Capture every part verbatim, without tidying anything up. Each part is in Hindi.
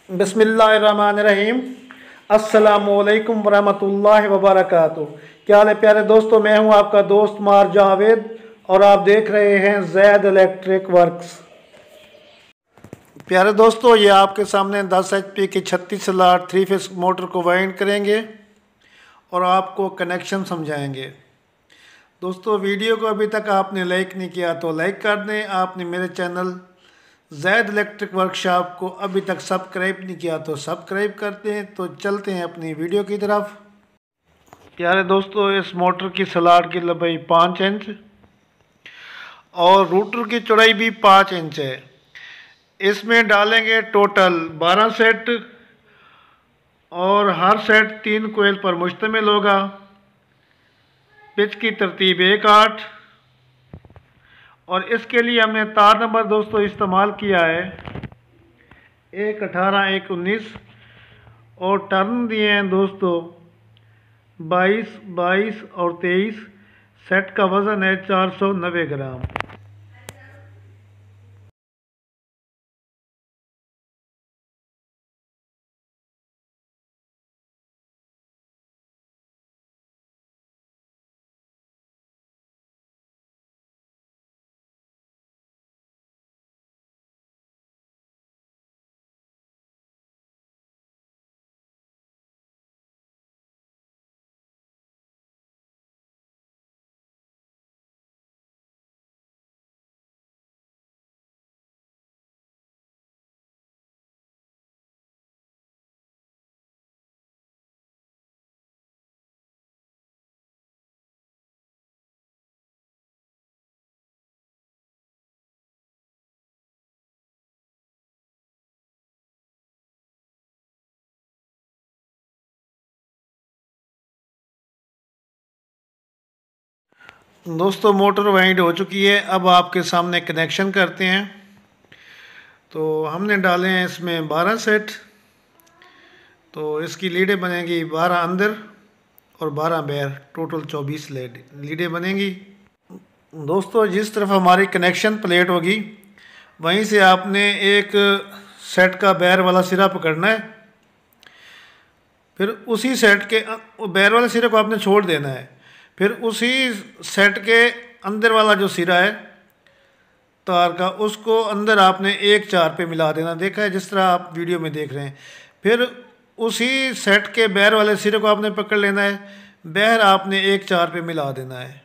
बिस्मिल्लाहिर्रहमानिर्रहीम। अस्सलामुअलैकुम वरहमतुल्लाहि वबरकातुहू। क्या हाल है प्यारे दोस्तों, मैं हूं आपका दोस्त मार जावेद और आप देख रहे हैं जैद इलेक्ट्रिक वर्क्स। प्यारे दोस्तों, ये आपके सामने दस एच पी की छत्तीस लाट थ्री फेस मोटर को वाइंड करेंगे और आपको कनेक्शन समझाएंगे। दोस्तों, वीडियो को अभी तक आपने लाइक नहीं किया तो लाइक कर दें। आपने मेरे चैनल जैद इलेक्ट्रिक वर्कशॉप को अभी तक सब्सक्राइब नहीं किया तो सब्सक्राइब करते हैं। तो चलते हैं अपनी वीडियो की तरफ। प्यारे दोस्तों, इस मोटर की स्लाट की लंबाई पाँच इंच और रूटर की चौड़ाई भी पाँच इंच है। इसमें डालेंगे टोटल बारह सेट और हर सेट तीन कोयल पर मुश्तमिल होगा। पिच की तरतीब एक आठ और इसके लिए हमने तार नंबर दोस्तों इस्तेमाल किया है एक अठारह एक उन्नीस और टर्न दिए हैं दोस्तों बाईस बाईस और तेईस। सेट का वज़न है चार सौ नब्बे ग्राम। दोस्तों, मोटर वाइंड हो चुकी है। अब आपके सामने कनेक्शन करते हैं। तो हमने डाले हैं इसमें बारह सेट, तो इसकी लीडें बनेंगी बारह अंदर और बारह बाहर, टोटल चौबीस लीडें बनेंगी। दोस्तों, जिस तरफ हमारी कनेक्शन प्लेट होगी वहीं से आपने एक सेट का बैर वाला सिरा पकड़ना है। फिर उसी सेट के बैर वाले सिरे को आपने छोड़ देना है। फिर उसी सेट के अंदर वाला जो सिरा है तार का, उसको अंदर आपने एक चार पे मिला देना। देखा है जिस तरह आप वीडियो में देख रहे हैं। फिर उसी सेट के बैर वाले सिरे को आपने पकड़ लेना है, बैर आपने एक चार पे मिला देना है।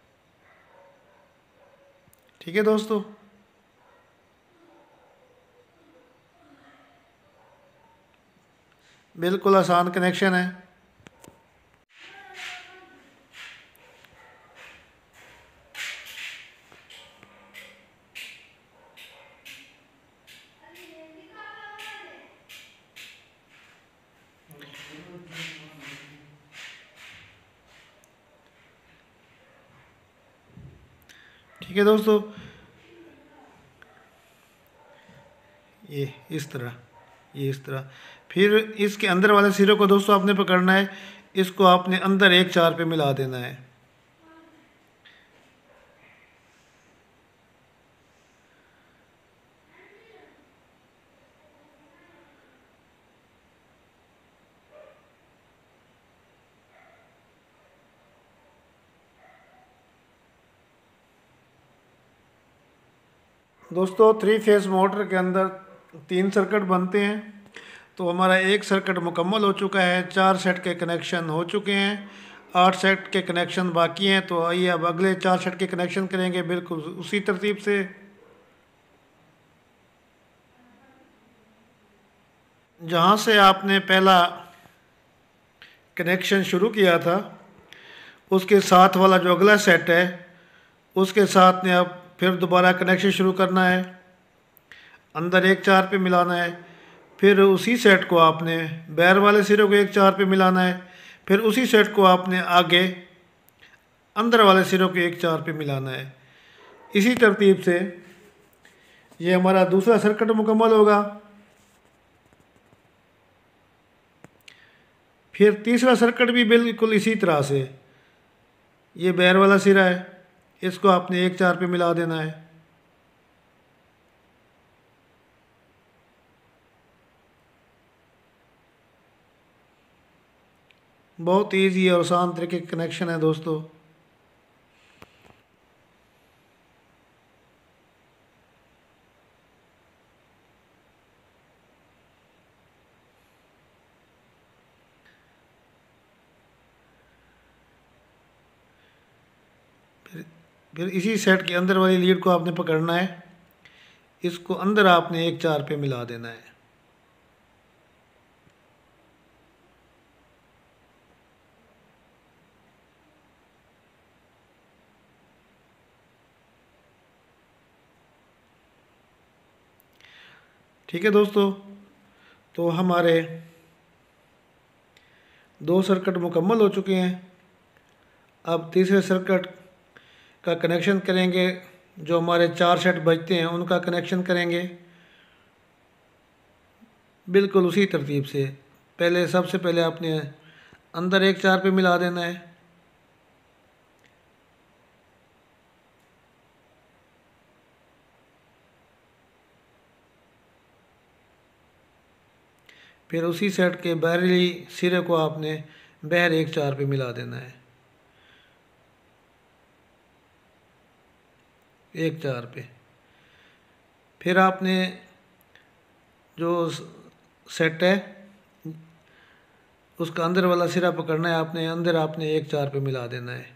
ठीक है दोस्तों। बिल्कुल आसान कनेक्शन है। ठीक है दोस्तों, ये इस तरह ये इस तरह फिर इसके अंदर वाले सिरे को दोस्तों आपने पकड़ना है। इसको आपने अंदर एक चार पे मिला देना है। दोस्तों, थ्री फेस मोटर के अंदर तीन सर्किट बनते हैं। तो हमारा एक सर्किट मुकम्मल हो चुका है। चार सेट के कनेक्शन हो चुके हैं, आठ सेट के कनेक्शन बाकी हैं। तो आइए अब अगले चार सेट के कनेक्शन करेंगे बिल्कुल उसी तरतीब से। जहाँ से आपने पहला कनेक्शन शुरू किया था उसके साथ वाला जो अगला सेट है उसके साथ ने अब फिर दोबारा कनेक्शन शुरू करना है। अंदर एक चार पे मिलाना है। फिर उसी सेट को आपने बैर वाले सिरे को एक चार पे मिलाना है। फिर उसी सेट को आपने आगे अंदर वाले सिरों को एक चार पे मिलाना है। इसी तरतीब से ये हमारा दूसरा सर्किट मुकम्मल होगा। फिर तीसरा सर्किट भी बिल्कुल इसी तरह से, ये बैर वाला सिरा है, इसको आपने एक चार पे मिला देना है। बहुत इजी और आसान तरीके का कनेक्शन है दोस्तों। फिर फिर इसी सेट के अंदर वाली लीड को आपने पकड़ना है, इसको अंदर आपने एक चार पे मिला देना है। ठीक है दोस्तों, तो हमारे दो सर्किट मुकम्मल हो चुके हैं। अब तीसरे सर्किट का कनेक्शन करेंगे, जो हमारे चार सेट बचते हैं उनका कनेक्शन करेंगे बिल्कुल उसी तरतीब से। पहले सबसे पहले आपने अंदर एक चार पे मिला देना है, फिर उसी सेट के बाहरी सिरे को आपने बाहर एक चार पे मिला देना है, एक चार पे। फिर आपने जो सेट है उसका अंदर वाला सिरा पकड़ना है, आपने अंदर आपने एक चार पे मिला देना है।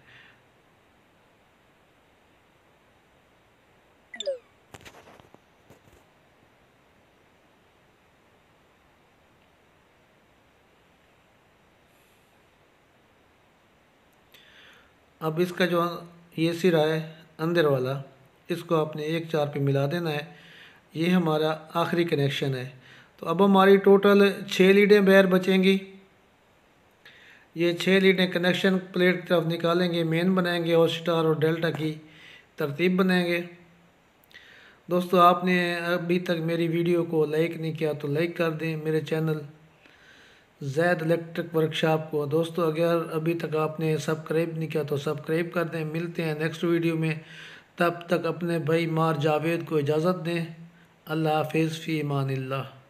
अब इसका जो ये सिरा है अंदर वाला, इसको आपने एक चार पे मिला देना है। ये हमारा आखिरी कनेक्शन है। तो अब हमारी टोटल छः लीडें बाहर बचेंगी। ये छः लीडें कनेक्शन प्लेट की तरफ निकालेंगे, मेन बनाएंगे और स्टार और डेल्टा की तरतीब बनाएंगे। दोस्तों, आपने अभी तक मेरी वीडियो को लाइक नहीं किया तो लाइक कर दें मेरे चैनल ज़ैद इलेक्ट्रिक वर्कशॉप को। दोस्तों, अगर अभी तक आपने सब्सक्राइब नहीं किया तो सब्सक्राइब कर दें। मिलते हैं नेक्स्ट वीडियो में, तब तक अपने भाई मार जावेद को इजाज़त दें। अल्लाह हाफिज़, फ़ी अमानिल्लाह।